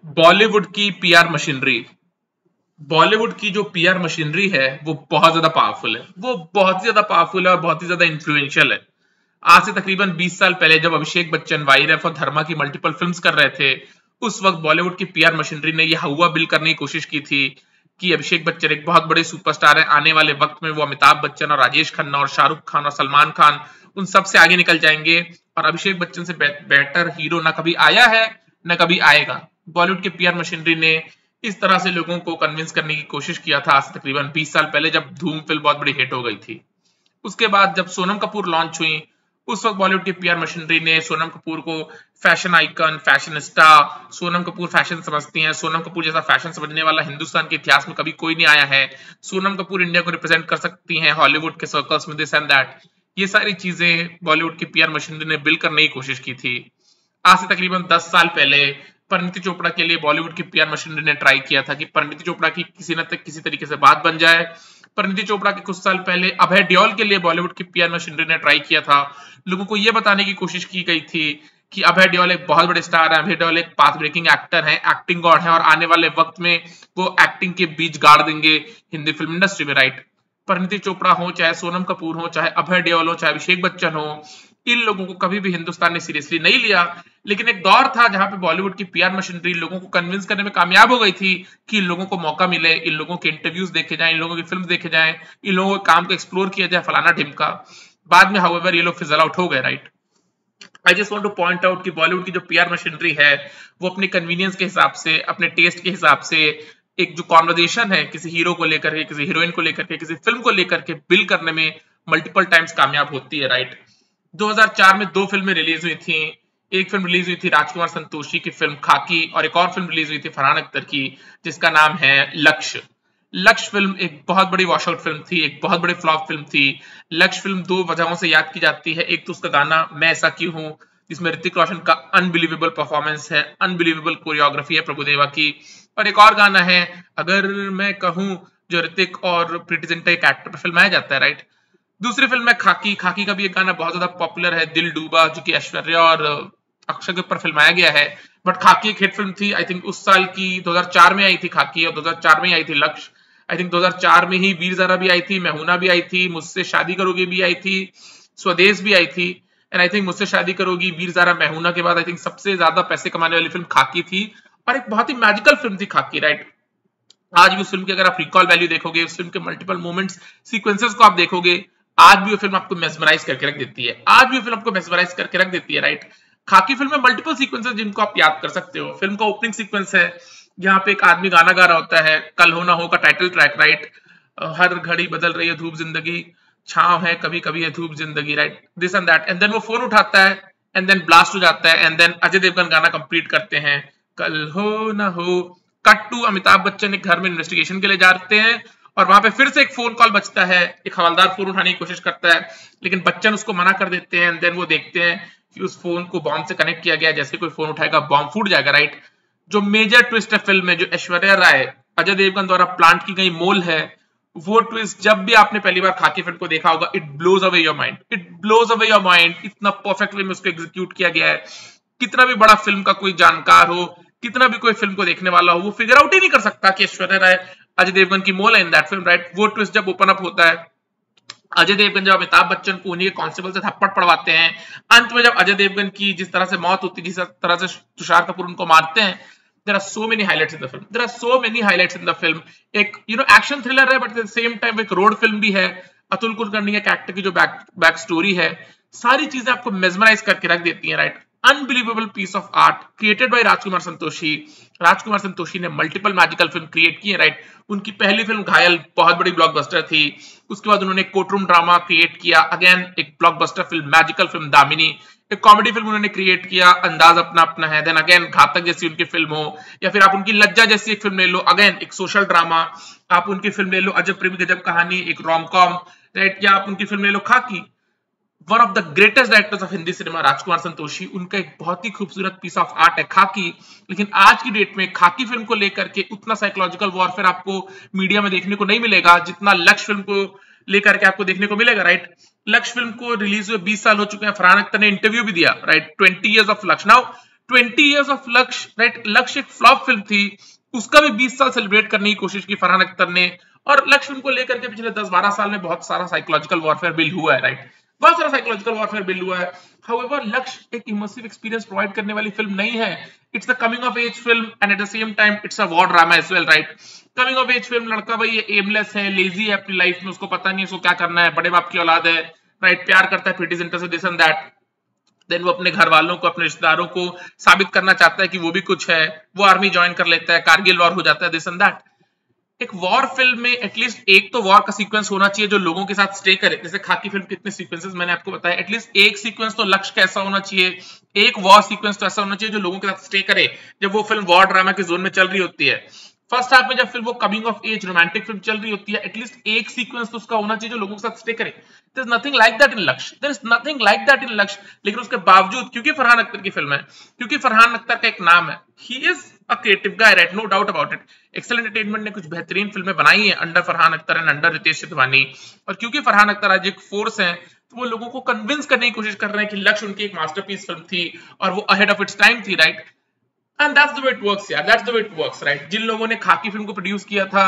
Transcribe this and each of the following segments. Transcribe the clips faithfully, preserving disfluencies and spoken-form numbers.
बॉलीवुड की PR machinery Bollywood की जो पीआर मशीनरी है वो बहुत ज्यादा पावरफुल है। वो बहुत ही ज्यादा पावरफुल है और बहुत ही ज्यादा इन्फ्लुएंशियल है। आज से तकरीबन बीस साल पहले जब अभिषेक बच्चन वाईरफ और धर्मा की मल्टीपल फिल्म्स कर रहे थे, उस वक्त बॉलीवुड की पीआर मशीनरी ने यह हवा बिल करने की कोशिश की थी कि अभिषेक बच्चन एक बहुत बड़े सुपरस्टार है, आने वाले वक्त में वो अमिताभ बच्चन और राजेश खन्ना और शाहरुख खान और सलमान खान उन सबसे आगे निकल जाएंगे और अभिषेक बच्चन से बेटर हीरो ना कभी आया है न कभी आएगा। बॉलीवुड के पीआर मशीनरी ने इस तरह से लोगों को कन्विंस करने की कोशिश किया था आज से तकरीबन बीस साल पहले जब धूम फिल्म बहुत बड़ी हिट हो गई थी। उसके बाद जब सोनम कपूर लॉन्च हुई, उस वक्त बॉलीवुड की पीआर मशीनरी ने सोनम कपूर को fashion icon, fashionista, Sonam Kapoor fashion समझती हैं, सोनम कपूर जैसा फैशन समझने वाला हिंदुस्तान के इतिहास में कभी कोई नहीं आया है, सोनम कपूर इंडिया को रिप्रेजेंट कर सकती हैं हॉलीवुड के सर्कल्स में, दिस एंड दैट। ये सारी चीजें बॉलीवुड की पीआर मशीनरी ने बिल करने की कोशिश की थी। आज से तकरीबन दस साल पहले परिणीति चोपड़ा के लिए बॉलीवुड की पीआर मशीनरी ने ट्राई किया था कि परिणीति चोपड़ा की किसी न किसी तरीके से बात बन जाए। परिणीति चोपड़ा के कुछ साल पहले अभय देओल के लिए बॉलीवुड की पीआर मशीनरी ने ट्राई किया था। लोगों को यह बताने की कोशिश की गई थी कि अभय देओल एक बहुत बड़े स्टार है, अभय देओल एक पाथ ब्रेकिंग एक्टर है, एक्टिंग गॉड है और आने वाले वक्त में वो एक्टिंग के बीच गाड़ देंगे हिंदी फिल्म इंडस्ट्री में, राइट। परिणीति चोपड़ा हो, चाहे सोनम कपूर हो, चाहे अभय देओल हो, चाहे अभिषेक बच्चन हो, इन लोगों को कभी भी हिंदुस्तान ने सीरियसली नहीं लिया। लेकिन एक दौर था जहां पे बॉलीवुड की पीआर मशीनरी लोगों को कन्विंस करने में कामयाब हो गई थी कि इन लोगों को मौका मिले, इन लोगों के इंटरव्यूज देखे जाएं, इन लोगों की फिल्म देखे जाएं, इन लोगों के काम को एक्सप्लोर किया जाए, फलाना ढिमका। बाद में हाउएवर ये लोग फिजल आउट हो गए, right. I just want to point out कि बॉलीवुड की जो पीआर मशीनरी है वो अपने कन्वीनियंस के हिसाब से, अपने टेस्ट के हिसाब से एक जो कॉन्वर्जेशन है किसी हीरो को लेकर के, किसी हीरोइन को लेकर के, किसी फिल्म को लेकर के बिल करने में मल्टीपल टाइम्स कामयाब होती है, राइट। दो हज़ार चार में दो फिल्में रिलीज हुई थी। एक फिल्म रिलीज हुई थी राजकुमार संतोषी की फिल्म खाकी और एक और फिल्म रिलीज हुई थी फरहान अख्तर की जिसका नाम है लक्ष्य। लक्ष्य फिल्म एक बहुत बड़ी वॉशआउट फिल्म थी, एक बहुत बड़ी फ्लॉप फिल्म थी। लक्ष्य फिल्म दो वजहों से याद की जाती है। एक तो उसका गाना मैं ऐसा क्यों हूं, जिसमें ऋतिक रोशन का अनबिलीवेबल परफॉर्मेंस है, अनबिलीवेबल कोरियोग्राफी है प्रभुदेवा की, और एक और गाना है अगर मैं कहूं जो ऋतिक और प्रीति जिंटा एक एक्टर पर फिल्माया जाता है, राइट। दूसरी फिल्म है खाकी। खाकी का भी एक गाना बहुत ज्यादा पॉपुलर है, दिल डूबा, जो कि ऐश्वर्या और अक्षय के ऊपर फिल्माया गया है। बट खाकी एक हिट फिल्म थी। आई थिंक उस साल की दो हज़ार चार में आई थी खाकी और दो हज़ार चार में ही आई थी लक्ष्य। आई थिंक दो हज़ार चार में ही वीर ज़ारा भी आई थी, मैहूना भी आई थी, मुझसे शादी करोगी भी आई थी, स्वदेश भी आई थी। एंड आई थिंक मुझसे शादी करोगी, वीर ज़ारा, मैहूना के बाद आई थिंक सबसे ज्यादा पैसे कमाने वाली फिल्म खाकी थी और एक बहुत ही मैजिकल फिल्म थी खाकी, राइट। आज भी उस फिल्म की अगर आप रिकॉल वैल्यू देखोगे, उस फिल्म के मल्टीपल मोमेंट्स, सीक्वेंसेस को आप देखोगे, आज भी वो फिल्म आपको मेस्मराइज करके रख देती है। आज भी वो फिल्म आपको मेस्मराइज करके रख देती है, राइट। खाकी फिल्म में मल्टीपल सीक्वेंसेस जिनको आप याद कर सकते हो। फिल्म का ओपनिंग सीक्वेंस है जहां पे एक आदमी गाना गा रहा होता है, कल हो ना हो का टाइटल ट्रैक, राइट। हर घड़ी बदल रही है धूप जिंदगी, छांव है कभी कभी है धूप जिंदगी, right, this and that. And then वो फोन उठाता है एंड देन ब्लास्ट हो जाता है एंड देन अजय देवगन गाना कंप्लीट करते हैं, कल हो ना हो। कट टू अमिताभ बच्चन एक घर में इन्वेस्टिगेशन के लिए जाते हैं और वहां पे फिर से एक फोन कॉल बजता है। एक हवलदार फोन उठाने की कोशिश करता है लेकिन बच्चन उसको मना कर देते हैं एंड देन वो देखते हैं कि उस फोन को बॉम्ब से कनेक्ट किया गया, जैसे कोई फोन उठाएगा बॉम्ब फूट जाएगा, राइट। जो मेजर ट्विस्ट है फिल्म में, जो ऐश्वर्या राय अजय देवगन द्वारा प्लांट की गई मोल है, वो ट्विस्ट जब भी आपने पहली बार खाकी फिल्म को देखा होगा, it blows away your mind, it blows away your mind. इतना परफेक्ट वे में उसको एग्जीक्यूट किया गया है। कितना भी बड़ा फिल्म का कोई जानकार हो, कितना भी कोई फिल्म को देखने वाला हो, वो फिगर आउट ही नहीं कर सकता कि ऐश्वर्या राय अजय देवगन की मोल है इन दैट फिल्म, राइट। वो ट्विस्ट जब ओपन अप होता है, अजय देवगन जब अमिताभ बच्चन को उन्हीं के कांस्टेबल से थप्पड़ पड़वाते हैं, अंत में जब अजय देवगन की जिस तरह से मौत होती है, जिस तरह से तुषार कपूर उनको मारते हैं, there are so many highlights in the film, there are so many highlights in the film। एक यू नो एक्शन थ्रिलर है but at the same time एक रोड फिल्म भी है। अतुल कुलकर्णी के कैरेक्टर की जो बैक बैक स्टोरी है, सारी चीजें आपको मेस्मराइज करके रख देती हैं, right. Unbelievable piece of art created by Rajkumar Santoshi. Rajkumar Santoshi ने मल्टीपल मैजिकल फिल्म क्रिएट की है, राइट। उनकी पहली फिल्म घायल बहुत बड़ी ब्लॉकबस्टर थी। उसके बाद उन्होंने कोर्टरूम ड्रामा क्रिएट किया, अगेन एक blockbuster film, magical film Damini. एक कॉमेडी फिल्म उन्होंने क्रिएट किया, अंदाज अपना अपना है। देन अगेन घातक जैसी उनकी फिल्म हो, या फिर आप उनकी लज्जा जैसी एक फिल्म ले लो, अगेन एक सोशल ड्रामा। आप उनकी फिल्म ले लो अजब प्रेमी गजब कहानी, एक रोम कॉम, राइट। या आप उनकी फिल्म ले लो Khaki. One of the greatest directors of Hindi cinema Rajkumar Santoshi, उनका एक बहुत ही खूबसूरत पीस ऑफ आर्ट है खाकी। लेकिन आज की डेट में खाकी फिल्म को लेकर के उतना साइकोलॉजिकल वॉरफेयर आपको मीडिया में देखने को नहीं मिलेगा जितना लक्ष्य फिल्म को लेकर के आपको देखने को मिलेगा, राइट। लक्ष्य फिल्म को रिलीज हुए बीस साल हो चुके हैं। फरहान अख्तर ने इंटरव्यू भी दिया, right, twenty years of Lakshya. Now twenty years of Lakshya, right, Lakshya एक फ्लॉप फिल्म थी, उसका भी बीस साल सेलिब्रेट करने की कोशिश की फरहान अख्तर ने, और लक्ष्य फिल्म को लेकर के पिछले दस बारह साल में बहुत सारा साइकोलॉजिकल वॉरफेयर बिल्ड हुआ है, राइट, बहुत सारा साइकोलॉजिकल वॉरफेयर बिल्ड हुआ है। हाउएवर लक्ष्य एक इमर्सिव एक्सपीरियंस प्रोवाइड करने वाली फिल्म नहीं है, it's a coming of age film and at the same time it's a war drama as well, right. Coming of age film, लड़का भाई एमलेस है, लेजी है अपनी लाइफ में, उसको पता नहीं है उसको क्या करना है, बड़े बाप की औलाद है, राइट, प्यार करता है फिटी सेंटर से, दिस एंड दैट, देन वो अपने घर वालों को, अपने रिश्तेदारों को साबित करना चाहता है कि वो भी कुछ है, वो आर्मी ज्वाइन कर लेता है, कारगिल वॉर हो जाता है, दिस एंड दैट। एक वॉर फिल्म में एटलीस्ट एक तो वॉर का सीक्वेंस होना चाहिए जो लोगों के साथ स्टे करे, जैसे खाकी फिल्म कितने सीक्वेंसेस मैंने आपको बताया, एटलीस्ट एक सीक्वेंस तो लक्ष्य का ऐसा होना चाहिए, एक वॉर सीक्वेंस तो ऐसा होना चाहिए जो लोगों के साथ स्टे करे जब वो फिल्म वॉर ड्रामा के जोन में चल रही होती है। फर्स्ट हाफ में जब फिल्म वो coming of age romantic film चल रही होती है, एटलीस्ट एक सीक्वेंस तो उसका होना चाहिए जो लोगों के साथ स्टे करे। There is nothing like that in Lakshya, there is nothing like that in Lakshya. लेकिन उसके बावजूद, क्योंकि फरहान अख्तर की फिल्म है, क्योंकि फरहान अख्तर का एक नाम है, he is a creative guy, right, no doubt about it. Excel Entertainment ने कुछ बेहतरीन फिल्में बनाई है under Farhan Akhtar and under Ritesh Sidhwani, और क्योंकि फरहान अख्तर आज एक फोर्स है, तो वो लोगों को कन्विंस करने की कोशिश कर रहे हैं कि लक्ष्य उनकी एक मास्टरपीस फिल्म थी और वो अहेड ऑफ इट्स टाइम थी, right. And that's the way it works यार, that's the way it works, right. जिन लोगों ने खाकी फिल्म को प्रोड्यूस किया था,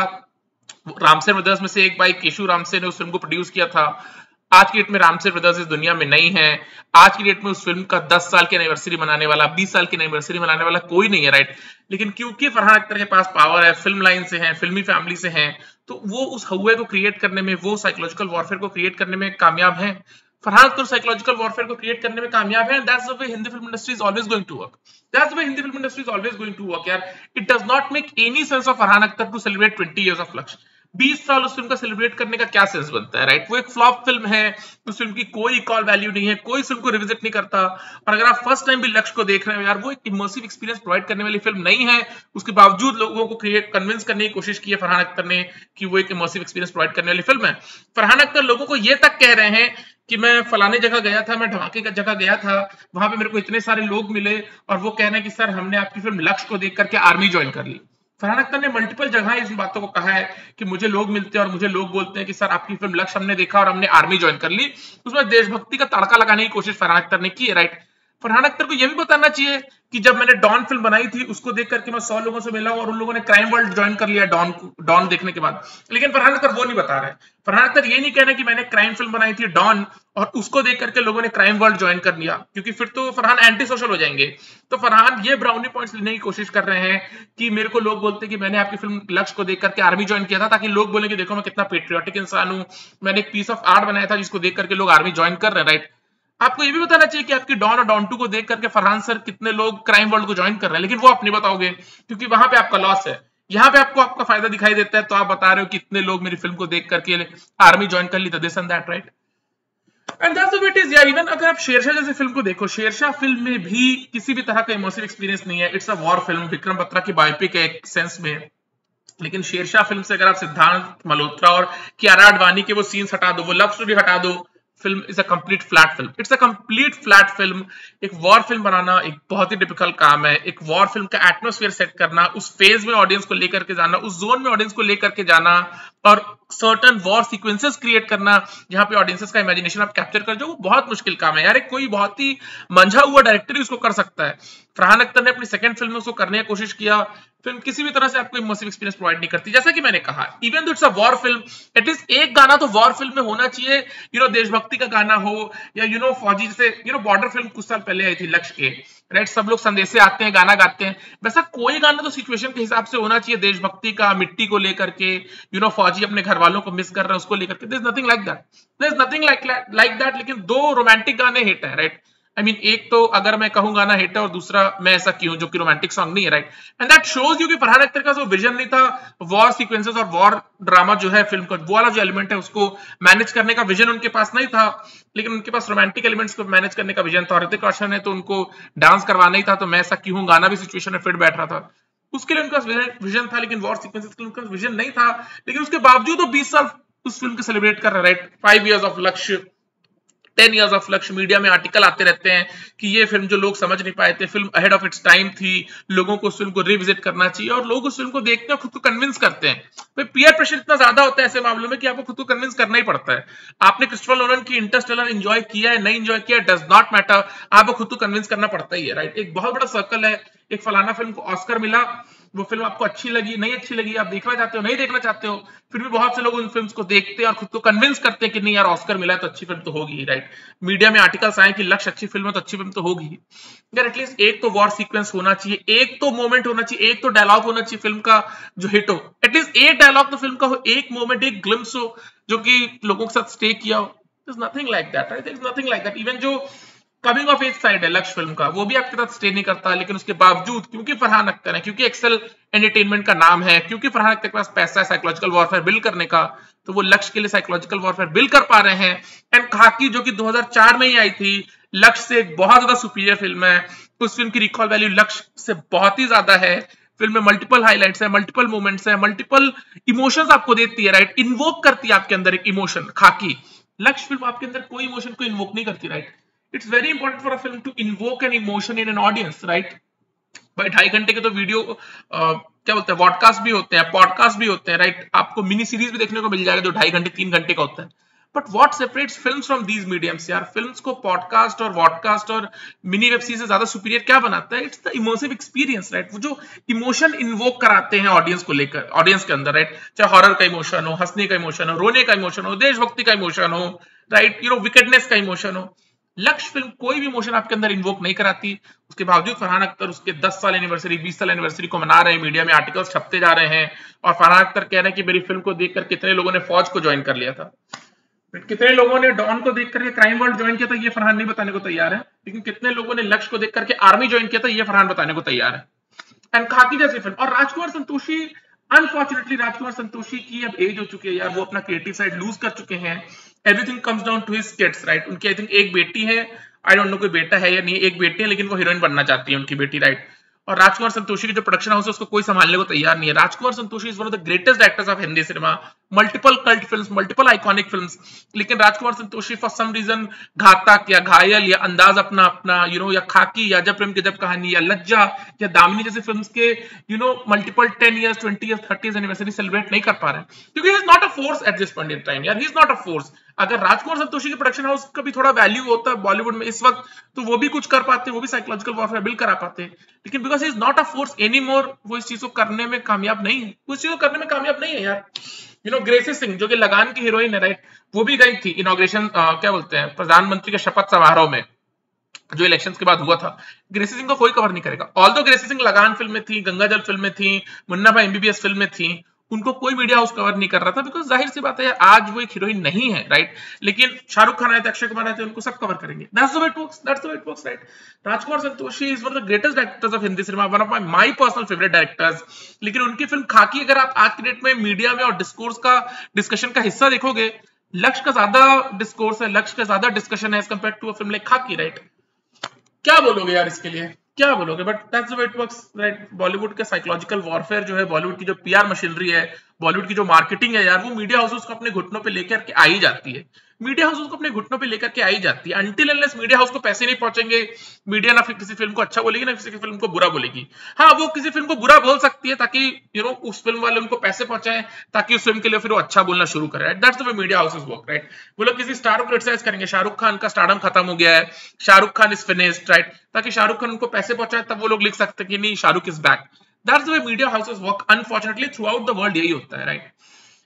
रामसेन ब्रदर्स में से एक भाई केशु रामसेन ने उस फिल्म को प्रोड्यूस किया था। आज की डेट में रामसेन ब्रदर्स इस दुनिया में नहीं है, आज की डेट में उस फिल्म का दस साल की एनिवर्सरी मनाने वाला, बीस साल की एनिवर्सरी मनाने वाला कोई नहीं है, राइट। लेकिन क्योंकि फरहान अख्तर के पास पावर है, फिल्म लाइन से है, फिल्मी फैमिली से है, तो वो उस हौवे को क्रिएट करने में, वो साइकोलॉजिकल वॉरफेयर को क्रिएट करने में कामयाब है। फरहान अख्तर साइकोलॉजिकल वॉरफेयर को क्रिएट करने में कामयाब है, that's the way Hindi film industry is always going to work, that's the way Hindi film industry is always going to work यार। It does not make any sense of Farhan Akhtar to celebrate twenty years of Lakshya. बीस साल उस film का celebrate करने का क्या sense बनता है, राइट। वो एक फ्लॉप फिल्म है, उस फिल्म की कोई इक्वल वैल्यू नहीं है, कोई फिल्म को रिविजिट नहीं करता। और अगर आप फर्स्ट टाइम भी लक्ष्य को देख रहे हो यार, वो एक इमर्सिव एक्सपीरियंस प्रोवाइड करने वाली फिल्म नहीं है, उसके बावजूद लोगों को क्रिएट कन्विंस करने की कोशिश की है फरहान अख्तर ने कि वो एक इमर्सिव एक्सपीरियंस प्रोवाइड करने वाली फिल्म है। फरहान अख्तर लोगों को ये तक कह रहे हैं कि मैं फलाने जगह गया था, मैं धमाके का जगह गया था, वहां पे मेरे को इतने सारे लोग मिले, और वो कह रहे हैं कि सर हमने आपकी फिल्म लक्ष्य को देख करके आर्मी ज्वाइन कर ली। फरहान अख्तर ने मल्टीपल जगह इस बातों को कहा है कि मुझे लोग मिलते हैं और मुझे लोग बोलते हैं कि सर आपकी फिल्म लक्ष्य हमने देखा और हमने आर्मी ज्वाइन कर ली। उसमें देशभक्ति का तड़का लगाने की कोशिश फरहान अख्तर ने की है, राइट। फरहान अख्तर को यह भी बताना चाहिए कि जब मैंने डॉन फिल्म बनाई थी, उसको देख करके मैं सौ लोगों से मिला और उन लोगों ने क्राइम वर्ल्ड ज्वाइन कर लिया डॉन डॉन देखने के बाद। लेकिन फरहान अख्तर वो नहीं बता रहे। फरहान अख्तर ये नहीं कह रहे कि मैंने क्राइम फिल्म बनाई थी डॉन और उसको देख करके लोगों ने क्राइम वर्ल्ड ज्वाइन कर लिया, क्योंकि फिर तो फरहान एंटी सोशल हो जाएंगे। तो फरहान ये ब्राउनी पॉइंट्स लेने की कोशिश कर रहे हैं कि मेरे को लोग बोलते हैं कि मैंने आपकी फिल्म लक्ष्य को देख करके आर्मी ज्वाइन किया था, ताकि लोग बोले कि देखो मैं कितना पेट्रियोटिक इंसान हूं, मैंने एक पीस ऑफ आर्ट बनाया था जिसको देख करके लोग आर्मी ज्वाइन कर रहे हैं, राइट। आपको ये भी बताना चाहिए कि आपकी डॉन और डॉन टू को देख करके फरहान सर कितने लोग क्राइम वर्ल्ड को ज्वाइन कर रहे हैं, लेकिन वो आप नहीं बताओगे क्योंकि वहां पे आपका लॉस है। यहाँ पे आपको आपका फायदा दिखाई देता है, तो आप बता रहे हो कितने लोग मेरी फिल्म को देख करके आर्मी ज्वाइन कर ली, तो this and that, right. And that's what it is यार। इवन अगर आप शेरशाह जैसे फिल्म को देखो, शेरशाह फिल्म में भी किसी भी तरह का इमर्सिव एक्सपीरियंस नहीं है, it's a war film, Vikram Batra की बायोपिक है एक सेंस में। लेकिन शेरशाह फिल्म से अगर आप सिद्धार्थ मल्होत्रा और कियारा आडवाणी के वो सीन्स हटा दो, वो लव स्टोरी हटा दो, film is a complete flat film, it's a complete flat film. एक वॉर फिल्म बनाना एक बहुत ही डिफिकल्ट काम है। एक वॉर फिल्म का एटमॉस्फेयर सेट करना, उस फेज में ऑडियंस को लेकर के जाना, उस जोन में ऑडियंस को लेकर के जाना, और सर्टन वॉर सीक्वेंसेस क्रिएट करना जहां पे ऑडियंसेस का इमेजिनेशन आप कैप्चर कर जाओ, वो बहुत मुश्किल काम है यार। एक कोई बहुत ही मंझा हुआ डायरेक्टर ही उसको कर सकता है। फरहान अख्तर ने अपनी सेकंड फिल्म में उसको करने की कोशिश किया। फिल्म किसी भी तरह से आपको इमर्सिव एक्सपीरियंस प्रोवाइड नहीं करती। जैसा कि मैंने कहा, even though it's a war film, at least एक गाना तो वॉर फिल्म में होना चाहिए, यू नो देशभक्ति का गाना हो, या यू नो फौजी, जैसे यू नो बॉर्डर फिल्म कुछ साल पहले आई थी लक्ष्य के, राइट, सब लोग संदेशे आते हैं, गाना गाते हैं, वैसा कोई गाना तो सिचुएशन के हिसाब से होना चाहिए, देशभक्ति का, मिट्टी को लेकर के, यू नो फौजी अपने घर वालों को मिस कर रहा है उसको लेकर के। There is nothing like that, there is nothing like like that. लेकिन दो रोमांटिक गाने हिट है, राइट। आई मीन एक तो अगर मैं कहूं गाना हिट है, और दूसरा मैं ऐसा क्यों, जो कि रोमांटिक सॉन्ग नहीं है, right. And that shows you कि फरहान अख्तर का जो विजन नहीं था वॉर सीक्वेंसेस और वॉर ड्रामा जो है फिल्म का, वो वाला जो एलिमेंट है उसको मैनेज करने का विजन उनके पास नहीं था, लेकिन उनके पास रोमांटिक एलिमेंट्स को मैनेज करने का विजन था। ऋतिक रोशन है तो उनको डांस करवाना ही था, तो मैं ऐसा क्यों गाना भी सिचुएशन में फिट बैठ रहा था, उसके लिए उनका विजन था, लेकिन वॉर सीक्वेंसेस के लिए उनका विजन नहीं था। लेकिन उसके बावजूद वो बीस साल उस फिल्म को सेलिब्रेट कर रहा है, right. Five years of Lakshya, ten years of Lakshya, media में आर्टिकल आते रहते हैं कि ये फिल्म जो लोग समझ नहीं पाए थे, film ahead of its time थी, लोगों को उस फिल्म को रिविजिट करना चाहिए, और लोग उस फिल्म को देखते हैं खुद को कन्विंस करते हैं। भाई पीयर प्रेशर इतना ज्यादा होता है ऐसे मामलों में कि आपको खुद को कन्विंस करना ही पड़ता है। आपने क्रिस्टोफर नोलन की इंटरस्टेलर एंजॉय किया है, नहीं एंजॉय किया, डज नॉट मैटर, आपको खुद को कन्विंस करना पड़ता ही है, राइट। एक बहुत बड़ा सर्कल है, एक फलाना फिल्म को ऑस्कर मिला, वो फिल्म आपको अच्छी लगी, नहीं अच्छी लगी, आप देखना चाहते हो, नहीं देखना चाहते हो, फिर भी बहुत से लोग उन फिल्म्स को देखते हैं और खुद को कन्विंस करते हैं कि नहीं यार ऑस्कर मिला है तो अच्छी फिल्म तो होगी, राइट। मीडिया में आर्टिकल्स आए कि लक्ष्य अच्छी फिल्म है तो अच्छी फिल्म तो होगी यार। एटलीस्ट एक तो वॉर सीक्वेंस होना चाहिए, एक तो मोमेंट होना चाहिए, एक तो डायलॉग होना चाहिए फिल्म का जो हिट हो, एटलीस्ट एक डायलॉग तो फिल्म का हो, एक मोमेंट, एक ग्लिम्स हो जो कि लोगों के साथ स्टे किया हो। Nothing like that, right, nothing like that. Even जो कमिंग ऑफ एज साइड है लक्ष्य फिल्म का, वो भी आपके साथ स्टे नहीं करता, लेकिन उसके बावजूद क्योंकि फरहान अख्तर है, क्योंकि एक्सेल एंटरटेनमेंट का नाम है, क्योंकि फरहान अख्तर के पास पैसा है साइकोलॉजिकल वॉरफेयर बिल्ड करने का, तो वो लक्ष्य के लिए साइकोलॉजिकल वॉरफेयर बिल्ड कर पा रहे हैं। एंड खाकी जो कि दो हज़ार चार में ही आई थी, लक्ष्य से एक बहुत ज्यादा सुपीरियर फिल्म है, उस फिल्म की रिकॉल वैल्यू लक्ष्य से बहुत ही ज्यादा है। फिल्म में मल्टीपल हाइलाइट्स है, मल्टीपल मोमेंट्स है, मल्टीपल इमोशंस आपको देती है, राइट, इन्वोक करती है आपके अंदर एक इमोशन। खाकी, लक्ष्य फिल्म आपके अंदर कोई इमोशन को इन्वोक नहीं करती, right. It's very important for a film to invoke an emotion in an audience, right. भाई ढाई घंटे के तो वीडियो uh, क्या बोलते हैं, पॉडकास्ट भी होते हैं, पॉडकास्ट भी होते हैं, राइट। आपको मिनी सीरीज भी देखने को मिल जाएगा जो ढाई घंटे तीन घंटे का होता है। But what separates films from these mediums यार, फिल्म्स को पॉडकास्ट और वॉडकास्ट और मिनी वेब सीरीज से ज्यादा सुपीरियर क्या बनाता है? It's the immersive experience, right. वो जो इमोशन इन्वोक कराते हैं ऑडियंस को लेकर, ऑडियंस के अंदर, राइट, चाहे हॉरर का इमोशन हो, हंसने का इमोशन हो, रोने का इमोशन हो, देशभक्ति का इमोशन हो, राइट, यू नो विकेडनेस का इमोशन हो, लक्ष्य फिल्म कोई भी इमोशन आपके अंदर इन्वोक नहीं कराती। उसके बावजूद फरहान अख्तर उसके दस साल एनिवर्सरी, बीस साल एनिवर्सरी को मना रहे हैं, मीडिया में आर्टिकल्स छपते जा रहे हैं, और फरहान अख्तर कह रहे हैं कि मेरी फिल्म को देखकर कितने लोगों ने फौज को ज्वाइन कर लिया था, कितने लोगों ने डॉन को देख करके क्राइम वर्ल्ड ज्वाइन किया था, ये फरहान नहीं बताने को तैयार है। लेकिन कितने लोगों ने लक्ष्य को देख करके आर्मी ज्वाइन किया था, ये फरहान बताने को तैयार है। एंड खाकी जैसी फिल्म, और राजकुमार संतोषी, अनफॉर्चुनेटली राजकुमार संतोषी की अब एज हो चुकी है यार, वो अपना क्रिएटिव साइड लूज कर चुके हैं। Everything comes down to his kids, right. उनकी आई थिंक एक बेटी है, आई डोंट नो कोई बेटा है या नहीं, एक बेटी है, लेकिन वो हीरोइन बनना चाहती है उनकी बेटी, राइट। और राजकुमार संतोषी की जो प्रोडक्शन हाउस है उसको कोई संभालने को तैयार नहीं है। Rajkumar Santoshi is one of the greatest actors of Hindi cinema, multiple cult films, multiple iconic films, लेकिन Rajkumar Santoshi for some reason Ghatak या घायल या अंदाज अपना अपना यू नो या खाकी या जब प्रेम की जब कहानी या लज्जा या दामिनी जैसे फिल्म्स के you know multiple ten years twenty years thirty anniversary celebrate नहीं कर पा रहे हैं, क्योंकि he is not a force at this point in time यार, he is not a force. अगर राजकुमार संतोषी के प्रोडक्शन हाउस का भी थोड़ा वैल्यू होता है बॉलीवुड में इस वक्त, तो वो भी कुछ कर पाते, वो भी साइकोलॉजिकल वॉरफेयर बिल्ड करा पाते, लेकिन because he is not a force any more, वो इस चीज को करने में कामयाब नहीं है, वो इस चीज को करने में कामयाब नहीं है यार। यू नो ग्रेसी सिंह जो कि लगान की हीरोइन है, राइट, वो भी गई थी इनॉग्रेशन, क्या बोलते हैं, प्रधानमंत्री के शपथ समारोह में जो इलेक्शंस के बाद हुआ था। ग्रेसी सिंह को कोई कवर नहीं करेगा, ऑल्दो ग्रेसी सिंह लगान फिल्म में थी, गंगा जल फिल्म में थी, मुन्ना भाई एमबीबीएस फिल्म में थी, उनको कोई मीडिया हाउस कवर नहीं कर रहा था, बिकॉज जाहिर सी बात है आज वो एक हीरोइन नहीं है, राइट। लेकिन शाहरुख खान आए थे, अक्षय कुमार आए थे, उनको सब कवर करेंगे। That's the way it works, that's the way it works, right. Rajkumar Santoshi is one of the greatest directors of Hindi cinema, one of my my personal favourite directors, लेकिन उनकी फिल्म खाकी अगर आप आज की डेट में मीडिया में और डिस्कोर्स का डिस्कशन का हिस्सा देखोगे, लक्ष्य का ज्यादा डिस्कोर्स है, लक्ष्य का ज्यादा डिस्कशन है as compared to a film like Khakee, right. क्या बोलोगे यार इसके लिए, क्या बोलोगे? But that's the way it works, right. Bollywood के साइकोलॉजिकल वॉरफेयर जो है, बॉलीवुड की जो पीआर मशीनरी है, बॉलीवुड की जो मार्केटिंग है यार, वो मीडिया हाउसेस को अपने घुटनों पे लेकर के आई जाती है, मीडिया हाउसेस को अपने घुटनों पे लेकर के आई जाती है। अनटिल अनलेस मीडिया हाउस को पैसे नहीं पहुंचेंगे, मीडिया ना फिर किसी फिल्म को अच्छा बोलेगी, ना किसी फिल्म को बुरा बोलेगी। हाँ, वो किसी फिल्म को बुरा बोल सकती है ताकि यू नो उस फिल्म वाले उनको पैसे पहुंचाएं, ताकि उस फिल्म के लिए फिर वो अच्छा बोलना शुरू करे, right. That's the way media houses work, right. वो लोग किसी स्टार को क्रिटिसाइज करेंगे, शाहरुख खान का स्टारडम खत्म हो गया है, Shahrukh Khan is finished, right, ताकि शाहरुख खान उनको पैसे पहुंचाए, तब वो लोग लिख सकते हैं कि नहीं Shahrukh is back. That's the way media houses work, unfortunately throughout the world यही होता है, right.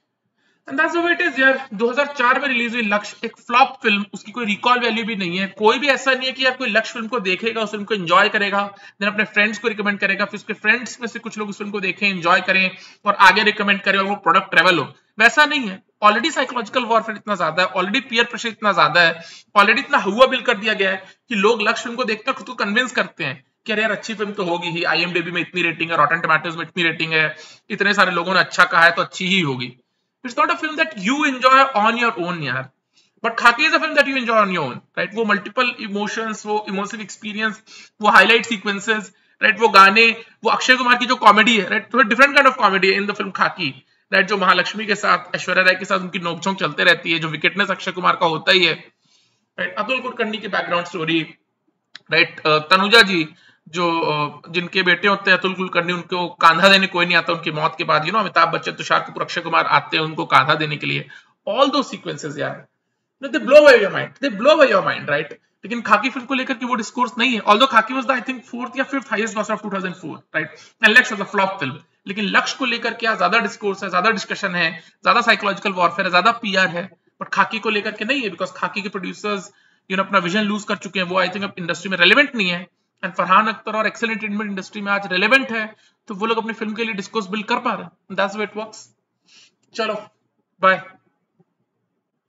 And that's the way it is यार। दो हज़ार चार में रिलीज हुई लक्ष्य, एक फ्लॉप फिल्म, उसकी कोई रिकॉल वैल्यू भी नहीं है। कोई भी ऐसा नहीं है कि यार कोई लक्ष्य फिल्म को देखेगा, उस फिल्म को एंजॉय करेगा, देन अपने फ्रेंड्स को रिकमेंड करेगा, फिर उसके फ्रेंड्स में से कुछ लोग उस फिल्म को देखें, एंजॉय करें और आगे रिकमेंड करें और वो प्रोडक्ट ट्रेवल हो, वैसा नहीं है। ऑलरेडी साइकोलॉजिकल वॉरफेयर इतना ज्यादा है, ऑलरेडी पीयर प्रेशर इतना ज्यादा है, ऑलरेडी इतना हुआ बिल कर दिया गया है कि लोग लक्ष्य फिल्म को देखकर खुद को कन्विंस करते हैं कि अरे यार अच्छी फिल्म तो होगी ही, आईएमडीबी में इतनी रेटिंग है, रॉटन टोमेटोज में इतनी रेटिंग है, इतने सारे लोगों ने अच्छा कहा है तो अच्छी ही होगी। It's not a film that you enjoy on your own यार, but खाकी is a film that you enjoy on your own, right? वो multiple emotions, वो emotive experience, वो highlight sequences, right? वो गाने, वो अक्षय कुमार की जो कॉमेडी है, right? तो different kind of comedy in the film खाकी, right? जो महालक्ष्मी के साथ, ऐश्वर्या राय के साथ उनकी नोकझोंक चलते रहती है, जो विकेटनेस अक्षय कुमार का होता ही है, राइट, अतुल कुलकर्णी की background story, right, Tanuja ji जो जिनके बेटे होते हैं अतुल कुलकर्णी, उनको कांधा देने कोई नहीं आता उनकी मौत के बाद, यू नो अमिताभ बच्चन, तुषार कपूर, अक्षय कुमार आते हैं उनको कांधा देने के लिए, ऑल दो सीक्वेंसेस यार, they blow away your mind, they blow away your mind, right. लेकिन खाकी फिल्म को लेकर के वो डिस्कोर्स नहीं है, although Khakee was the I think fourth या fifth highest grosser of two thousand four, right, and Lakshya was a flop film. लेकिन लक्ष्य को लेकर क्या ज्यादा डिस्कोर्स है, ज्यादा डिस्कशन है, ज्यादा साइकोलॉजिकल वॉरफेयर है, ज्यादा पीआर है, बट खाकी को लेकर के नहीं है, बिकॉज खाकी के प्रोड्यूसर्स यू नो अपना विजन लूज कर चुके हैं, वो आई थिंक अब इंडस्ट्री में रेलेवेंट नहीं है, एंड फरहान अख्तर और एक्सेल एंटरटेनमेंट इंडस्ट्री में आज रेलेवेंट है, तो वो लोग अपनी फिल्म के लिए डिस्कोर्स बिल्ड कर पा रहे हैं, दैट्स हाउ इट वर्क्स। चलो बाय।